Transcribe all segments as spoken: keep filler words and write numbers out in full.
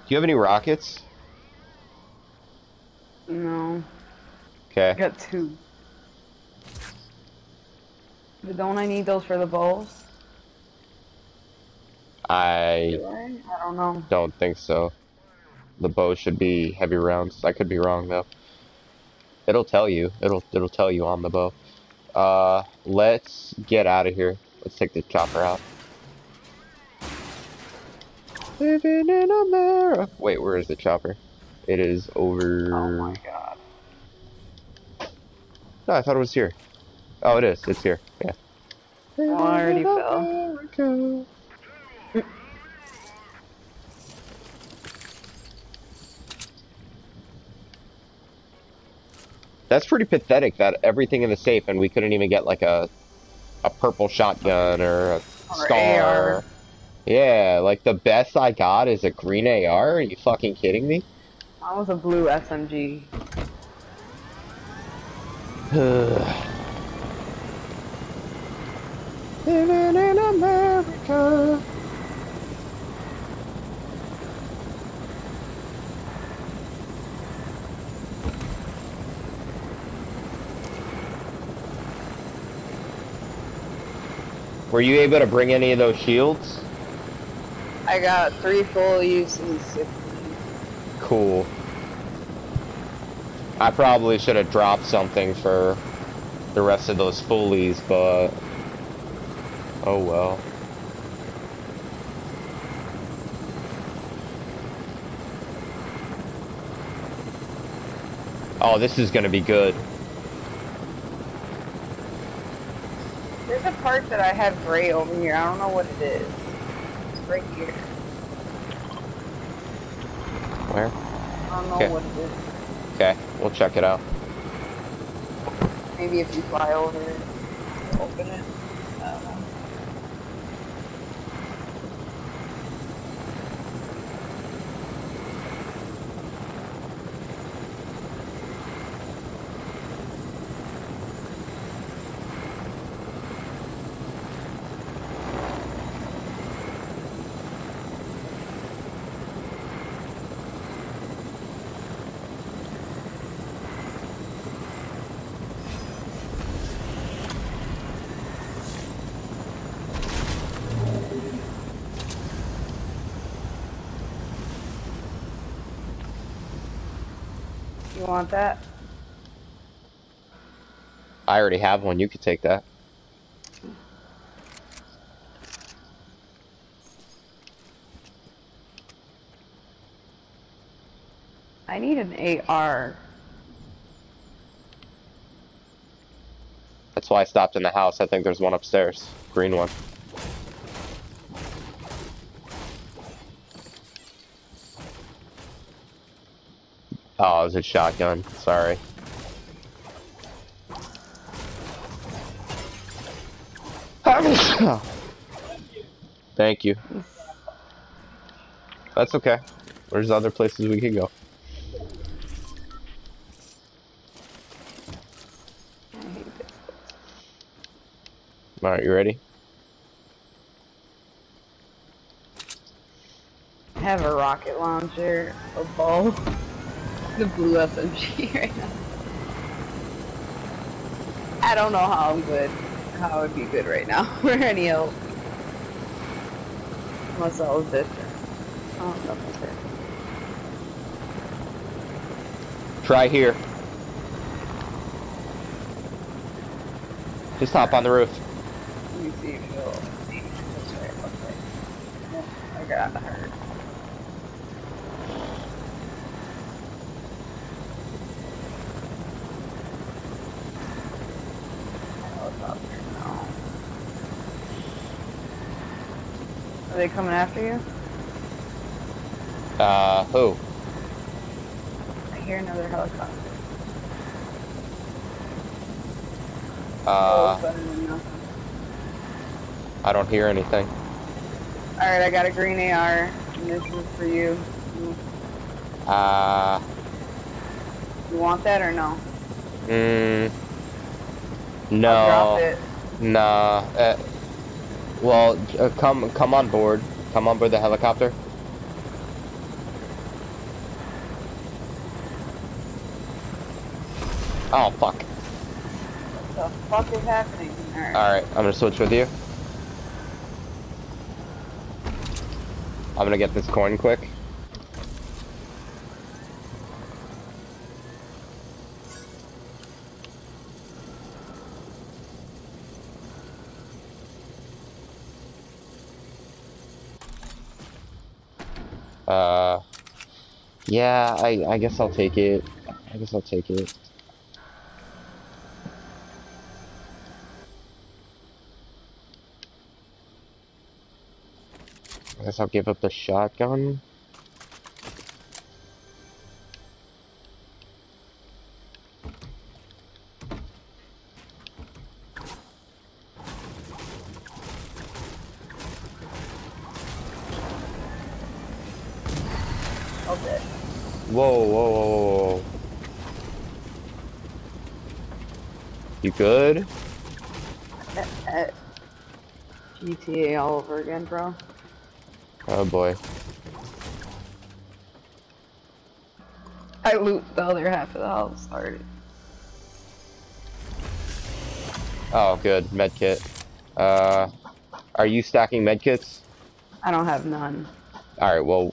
you have any rockets? No. Okay. I got two. But don't I need those for the bowls? I Do I? I don't know. don't think so. The bow should be heavy rounds. I could be wrong though. It'll tell you. It'll it'll tell you on the bow. Uh, let's get out of here. Let's take the chopper out. Living in America. Wait, where is the chopper? It is over. Oh my god. No, I thought it was here. Oh, it is. It's here. Yeah. Oh, I already fell. America. That's pretty pathetic that everything in the safe and we couldn't even get like a a purple shotgun or a Or star. A R. Yeah, like the best I got is a green A R. Are you fucking kidding me? That was a blue S M G. Living in America. Were you able to bring any of those shields? I got three full use and six. Cool. I probably should have dropped something for the rest of those fullies, but oh well. Oh, this is gonna be good. There's a part that I have gray over here. I don't know what it is. It's right here. Where? I don't know Okay. what it is. Okay, we'll check it out. Maybe if you fly over it, open it. I don't know. You want that? I already have one. You could take that. I need an A R. That's why I stopped in the house. I think there's one upstairs. Green one. Oh, it was a shotgun. Sorry. Thank you. That's okay. There's other places we could go. Alright, you ready? I have a rocket launcher, a bow, the blue S M G right now. I don't know how I'm good, how I would be good right now for any help. Unless that was different. Oh, nothing's there. Try here. Just hop on the roof. Let me see if you'll see. That's right, okay. I got hurt. Are they coming after you? Uh, who? I hear another helicopter. Uh, Oh, it's better than nothing. I don't hear anything. Alright, I got a green A R, and this is for you. Uh, You want that or no? mm, I'll no. drop it. Nah. Uh, well, uh, come come on board. Come on board the helicopter. Oh, fuck. What the fuck is happening? Alright. Alright, I'm gonna switch with you. I'm gonna get this coin quick. Uh, yeah, I, I guess I'll take it. I guess I'll take it. I guess I'll give up the shotgun. Okay. Whoa, whoa, whoa, whoa, whoa. You good? Uh, uh, G T A all over again, bro. Oh boy. I looped the other half of the house started. Oh, good. Medkit. Uh, are you stacking medkits? I don't have none. Alright, well.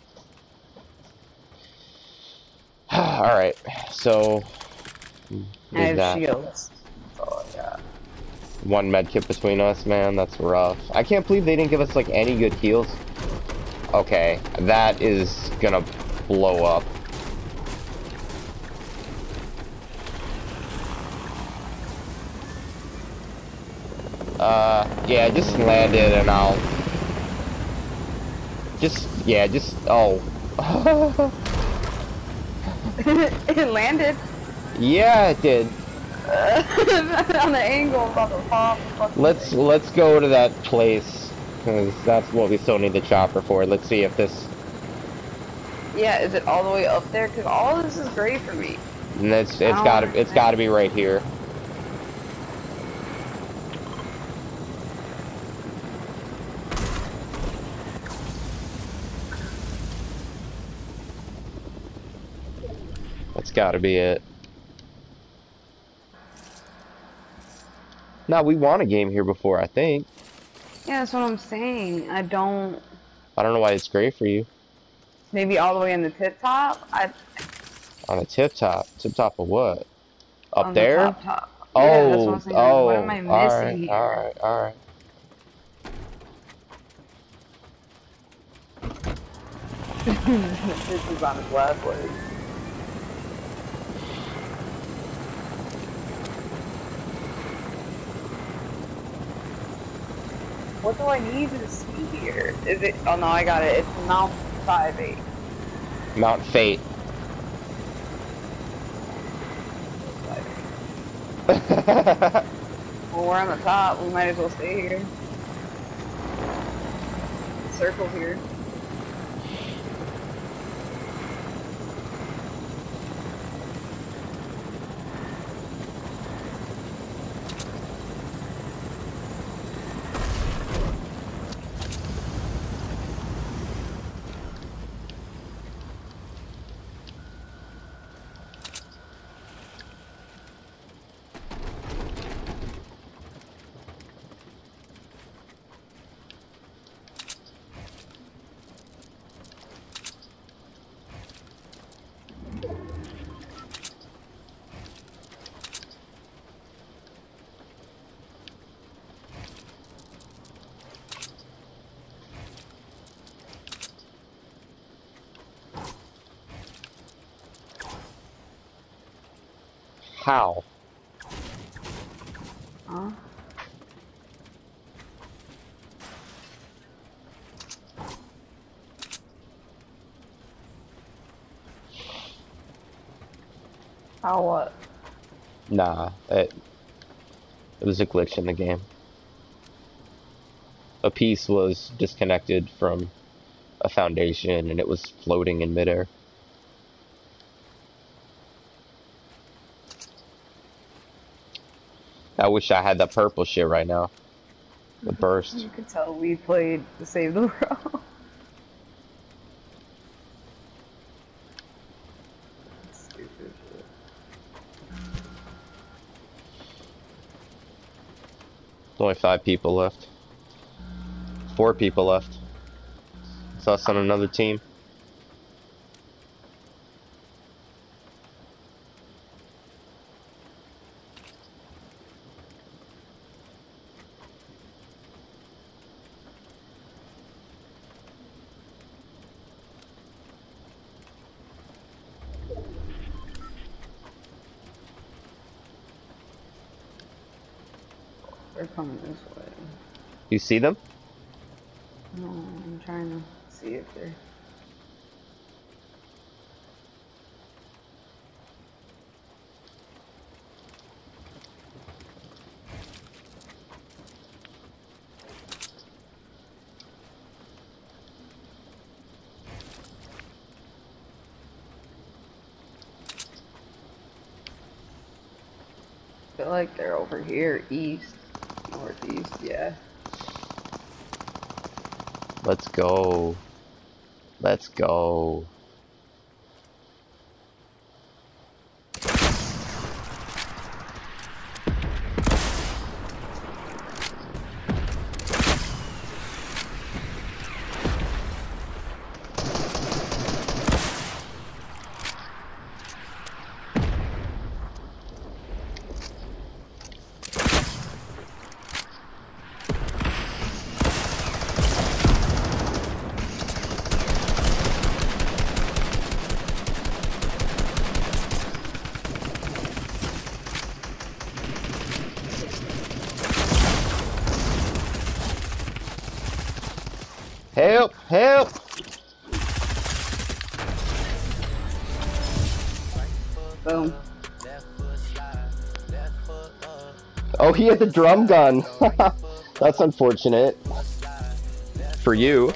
Alright, so. I Need have that. shields. That's all I got. One medkit between us, man. That's rough. I can't believe they didn't give us, like, any good heals. Okay, that is gonna blow up. Uh, yeah, just land it and I'll... Just, yeah, just, oh. It landed. Yeah, it did. On the angle, about to pop. Let's, let's go to that place. Because that's what we still need the chopper for. Let's see if this... Yeah, is it all the way up there? Because all of this is great for me. And it's, it's gotta, it's gotta be right here. That's gotta be it. No, we won a game here before, I think. Yeah, that's what I'm saying. I don't... I don't know why it's great for you. Maybe all the way in the tip top? I... On the tip top? Tip top of what? Up On the there? top top. Yeah, that's what I'm Oh, saying. Like, what am oh, I missing alright, here? alright, alright. This is on his last leg. What do I need to see here? Is it? Oh no, I got it. It's Mount five eight. Mount Fate. Well, we're on the top. We might as well stay here. Circle here. How? Huh? How what? Nah, it, it was a glitch in the game. A piece was disconnected from a foundation and it was floating in midair. I wish I had that purple shit right now. The burst. You could tell we played to save the world. Stupid shit. only five people left. Four people left. It's us on another team. They're coming this way. You see them? No, I'm trying to see if they're... I feel like they're over here, east, northeast, yeah. Let's go. Let's go. Help! Help! Boom. Oh, he had the drum gun. That's unfortunate. For you.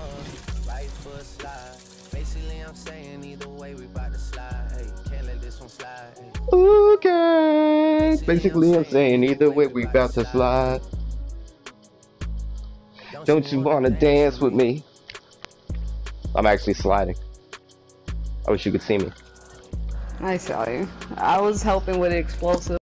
Okay. Basically, I'm saying either way, we about to slide. Don't you wanna dance with me? I'm actually sliding. I wish you could see me. I saw you. I was helping with explosive.